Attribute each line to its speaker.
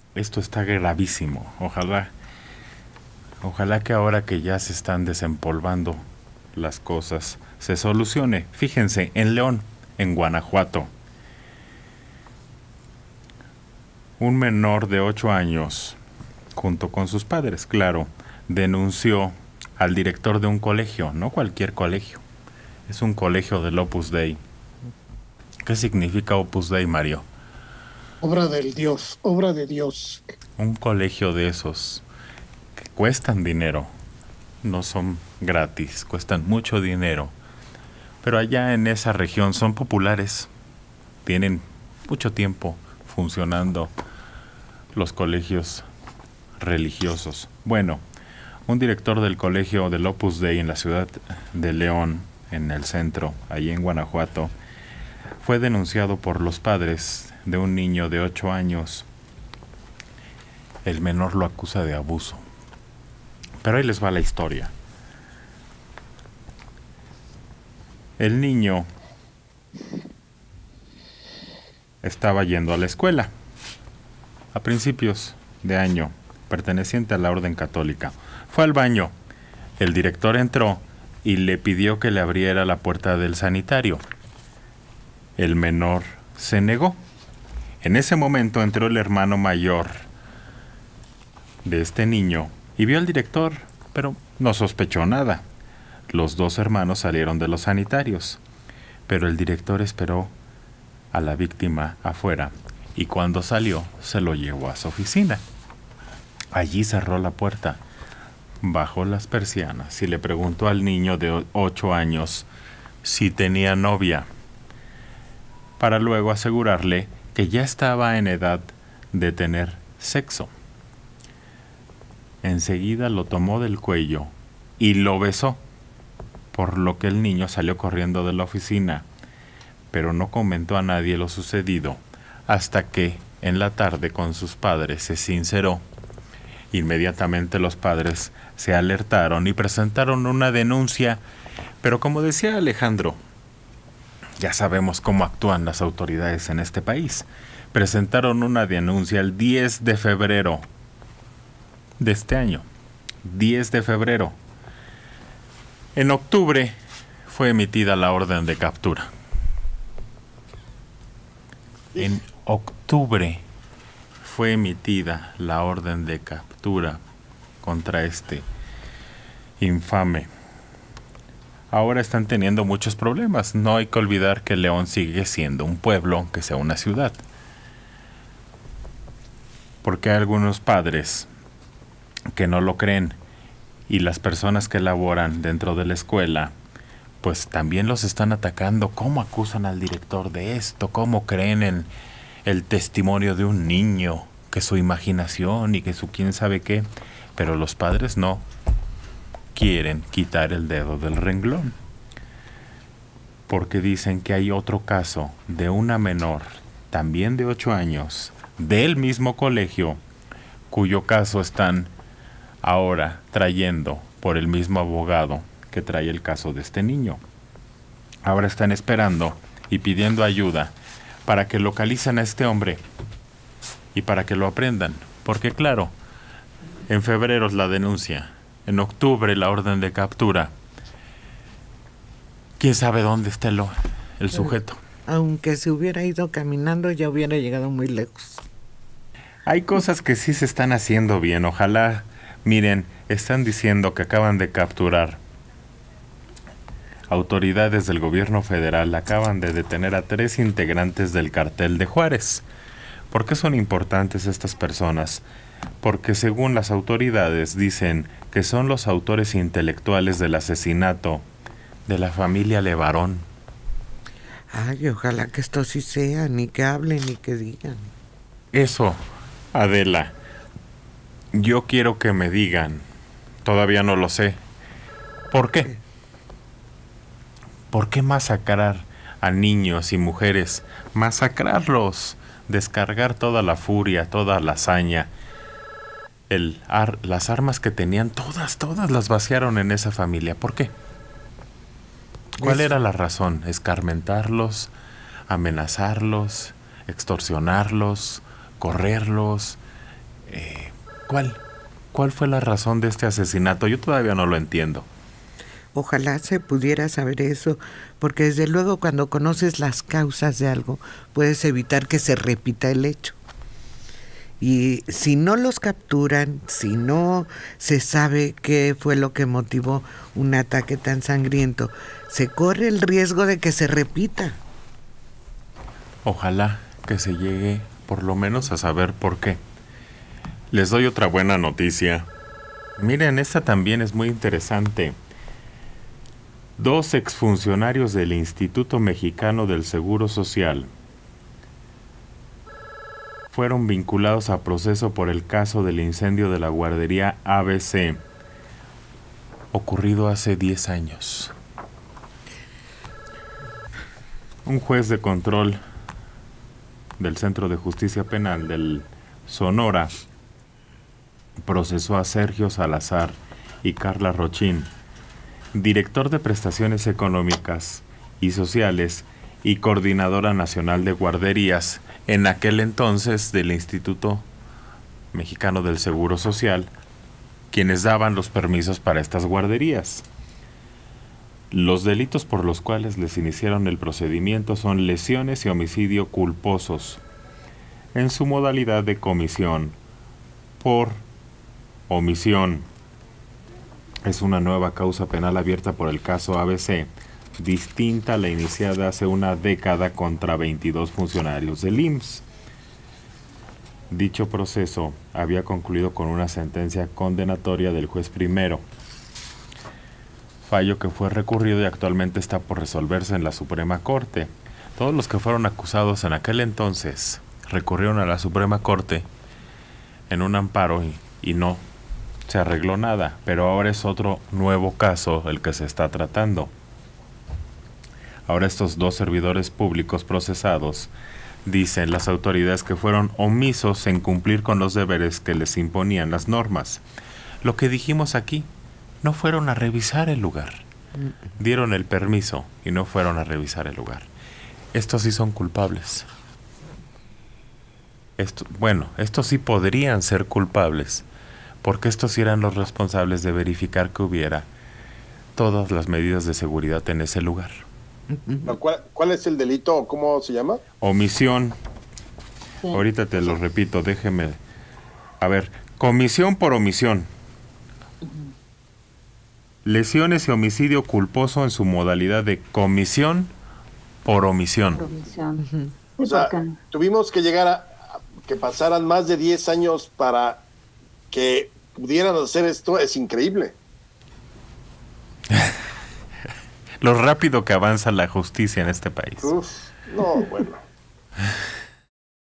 Speaker 1: Esto está gravísimo. Ojalá que ahora que ya se están desempolvando las cosas, se solucione. Fíjense, en León, en Guanajuato, un menor de 8 años, junto con sus padres, claro, denunció al director de un colegio, no cualquier colegio, es un colegio del Opus Dei. ¿Qué significa Opus Dei, Mario?
Speaker 2: Obra del Dios, obra de Dios.
Speaker 1: Un colegio de esos que cuestan dinero, no son gratis, cuestan mucho dinero, pero allá en esa región son populares, tienen mucho tiempo funcionando los colegios religiosos. Bueno, un director del colegio del Opus Dei en la ciudad de León, en el centro, allí en Guanajuato, fue denunciado por los padres de un niño de 8 años. El menor lo acusa de abuso. Pero ahí les va la historia. El niño estaba yendo a la escuela a principios de año, perteneciente a la orden católica. Fue al baño. El director entró y le pidió que le abriera la puerta del sanitario. El menor se negó. En ese momento entró el hermano mayor de este niño y vio al director, pero no sospechó nada. Los dos hermanos salieron de los sanitarios, pero el director esperó a la víctima afuera y cuando salió se lo llevó a su oficina. Allí cerró la puerta, bajó las persianas y le preguntó al niño de 8 años si tenía novia, para luego asegurarle que ya estaba en edad de tener sexo. Enseguida lo tomó del cuello y lo besó, por lo que el niño salió corriendo de la oficina, pero no comentó a nadie lo sucedido hasta que en la tarde con sus padres se sinceró. Inmediatamente los padres se alertaron y presentaron una denuncia, pero como decía Alejandro, ya sabemos cómo actúan las autoridades en este país. Presentaron una denuncia el 10 de febrero de este año. 10 de febrero. En octubre fue emitida la orden de captura. En octubre fue emitida la orden de captura contra este infame. Ahora están teniendo muchos problemas. No hay que olvidar que León sigue siendo un pueblo, aunque sea una ciudad. Porque hay algunos padres que no lo creen y las personas que laboran dentro de la escuela pues también los están atacando. ¿Cómo acusan al director de esto? ¿Cómo creen en el testimonio de un niño? Que su imaginación y que su quién sabe qué. Pero los padres no quieren quitar el dedo del renglón. Porque dicen que hay otro caso de una menor, también de 8 años, del mismo colegio, cuyo caso están ahora trayendo por el mismo abogado que trae el caso de este niño. Ahora están esperando y pidiendo ayuda para que localicen a este hombre y para que lo aprendan. Porque claro, en febrero es la denuncia, en octubre la orden de captura. ¿Quién sabe dónde está el sujeto?
Speaker 3: Aunque se hubiera ido caminando, ya hubiera llegado muy lejos.
Speaker 1: Hay cosas que sí se están haciendo bien. Ojalá, miren, están diciendo que acaban de capturar. Autoridades del gobierno federal acaban de detener a 3 integrantes del cartel de Juárez. ¿Por qué son importantes estas personas? Porque según las autoridades dicen que son los autores intelectuales del asesinato de la familia Levarón.
Speaker 3: Ay, ojalá que esto sí sea, ni que hablen ni que digan.
Speaker 1: Eso, Adela, yo quiero que me digan, todavía no lo sé, ¿por qué? ¿Por qué masacrar a niños y mujeres? Masacrarlos, descargar toda la furia, toda la hazaña. Las armas que tenían, todas las vaciaron en esa familia. ¿Por qué? ¿Cuál era la razón? ¿Escarmentarlos, amenazarlos, extorsionarlos, correrlos, ¿Cuál? ¿Cuál fue la razón de este asesinato? Yo todavía no lo entiendo.
Speaker 3: Ojalá se pudiera saber eso, porque desde luego cuando conoces las causas de algo, puedes evitar que se repita el hecho. Y si no los capturan, si no se sabe qué fue lo que motivó un ataque tan sangriento, se corre el riesgo de que se repita.
Speaker 1: Ojalá que se llegue por lo menos a saber por qué. Les doy otra buena noticia. Miren, esta también es muy interesante. 2 exfuncionarios del Instituto Mexicano del Seguro Social fueron vinculados a proceso por el caso del incendio de la guardería ABC, ocurrido hace 10 años. Un juez de control del Centro de Justicia Penal del Sonora procesó a Sergio Salazar y Carla Rochín, director de Prestaciones Económicas y Sociales y Coordinadora Nacional de Guarderías, en aquel entonces del Instituto Mexicano del Seguro Social, quienes daban los permisos para estas guarderías. Los delitos por los cuales les iniciaron el procedimiento son lesiones y homicidio culposos, en su modalidad de comisión por omisión. Es una nueva causa penal abierta por el caso ABC, distinta a la iniciada hace una década contra 22 funcionarios del IMSS. Dicho proceso había concluido con una sentencia condenatoria del juez primero, fallo que fue recurrido y actualmente está por resolverse en la Suprema Corte. Todos los que fueron acusados en aquel entonces recurrieron a la Suprema Corte en un amparo y no se arregló nada, pero ahora es otro nuevo caso el que se está tratando. Ahora estos 2 servidores públicos procesados dicen las autoridades que fueron omisos en cumplir con los deberes que les imponían las normas. Lo que dijimos aquí, no fueron a revisar el lugar. Dieron el permiso y no fueron a revisar el lugar. Estos sí son culpables. Estos sí podrían ser culpables, porque estos sí eran los responsables de verificar que hubiera todas las medidas de seguridad en ese lugar.
Speaker 4: ¿Cuál es el delito? ¿Cómo se llama?
Speaker 1: Omisión.
Speaker 5: Sí.
Speaker 1: Ahorita te lo repito, déjeme. A ver, comisión por omisión. Lesiones y homicidio culposo en su modalidad de comisión por omisión.
Speaker 5: Provisión.
Speaker 4: O sea, tuvimos que llegar a que pasaran más de 10 años para que pudieran hacer esto. Es increíble.
Speaker 1: Lo rápido que avanza la justicia en este país.
Speaker 4: Uf, no, bueno.